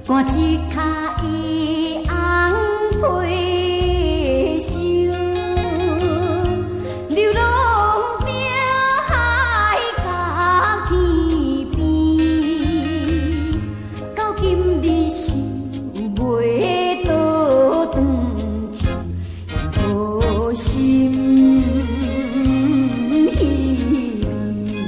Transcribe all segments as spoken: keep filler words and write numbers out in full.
赶一脚伊红皮袖，流浪着海角天边，到今日是袂倒转去，无心稀微。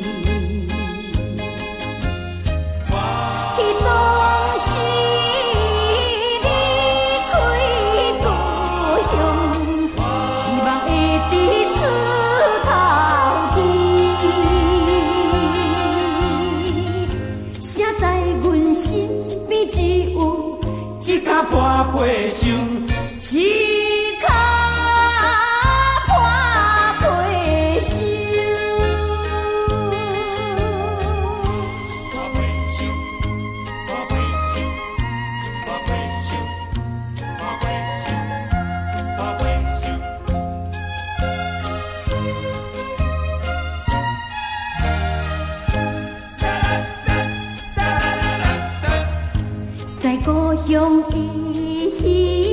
伊当时离开故乡，希望会伫出头天，谁知阮身边只有一脚破皮袖，一脚破皮袖。 破皮袖，破皮袖，破皮袖，破皮袖，破皮袖。 在故乡依稀